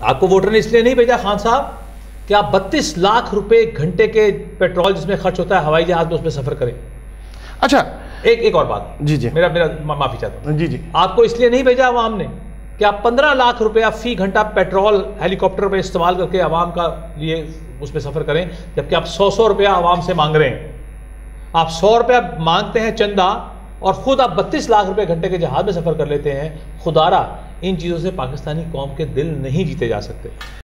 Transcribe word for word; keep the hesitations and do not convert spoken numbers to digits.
आपको वोटर ने इसलिए नहीं भेजा खान साहब कि आप बत्तीस लाख रुपए घंटे के पेट्रोल जिसमें खर्च होता है हवाई जहाज में उसमें सफर करें। अच्छा, एक एक और बात, जी जी, मेरा मेरा माफी चाहता हूं, जी जी, आपको इसलिए नहीं भेजा अवाम ने कि आप पंद्रह लाख रुपया फी घंटा पेट्रोल हेलीकॉप्टर में इस्तेमाल करके अवाम का लिए उसमें सफर करें, जबकि आप सौ सौ रुपया अवाम से मांग रहे हैं। आप सौ रुपया मांगते हैं चंदा और खुद आप बत्तीस लाख रुपए घंटे के जहाज में सफर कर लेते हैं। खुदारा इन चीज़ों से पाकिस्तानी कौम के दिल नहीं जीते जा सकते।